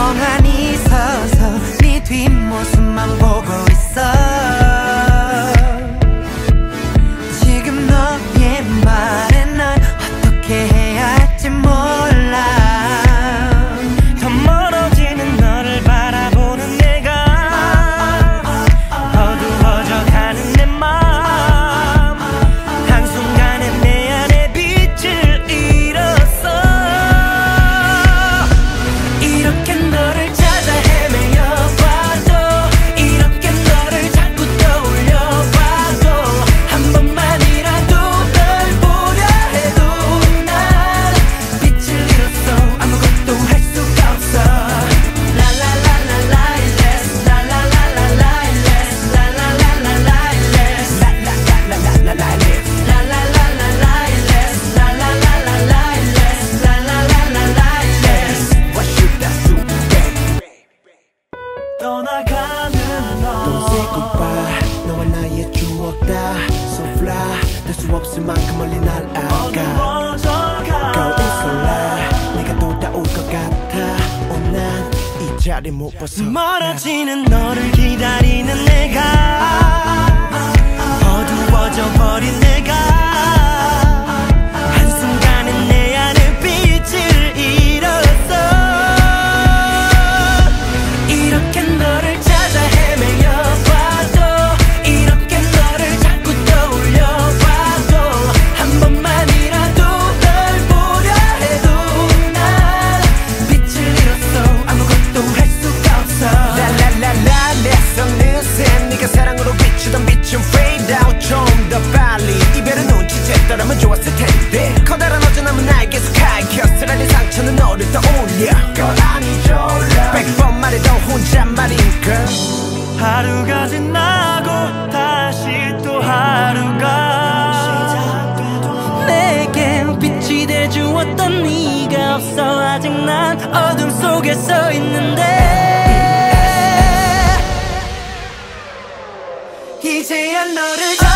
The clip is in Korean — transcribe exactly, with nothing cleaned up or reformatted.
멍하니 서서 네 뒷모습만 보고 있어. 지금 너의 말에 난 어떻게 해야 할지 몰라. 더 멀어지는 너를 바라보는 내가 어두워져가는 내 맘. 한순간에 내 안에 빛을 잃었어. 이렇게 너를 찾아 헤매여봐도 이렇게 너를 자꾸 떠올려봐도 한 번만이라도 널 보려 해도 난 빛을 잃었어. 아무것도 할 수가 없어. 라라라라 Lightless 라라라라 Lightless 라라라라 Lightless 라라라라 Lightless 라라라라 Lightless 라라라라 Lightless 라라라라 Lightless. What should I do? 떠나가는 너 Don't say goodbye. 너와 나의 추억 다 So fly. 될 수 없을 만큼 멀리 날아가. 어두워져가. Girl it's alright. 네가 돌아올 것 같아. 어, 난 이 자리 못 벗어. 멀어지는 너를 기다리는 내가 어두워져 버린 내가 한순간에 내 안에 빛을 잃었어. 이렇게 너를 찾아 헤매여봐도 이렇게 너를 자꾸 떠올려봐도 한 번만이라도 널 보려 해도 난 빛을 잃었어. 아무것도 할 수가 없어. 라라라라 내성 느새 네가 사랑으로 비추던 빛은 fade out. 좀 더 빨리 이별은 눈치챘더라면 좋았을 텐데 커다란 어전함은 나에게 스카이켜. 쓰라린 상처는 너를 떠올려. Girl I need your love. 백 번 말해도 혼잣말인 girl. 하루가 지나고 다시 또 하루가 내게 빛이 돼주었던 네가 없어. 아직 난 어둠 속에 서 있는데 이제야 너를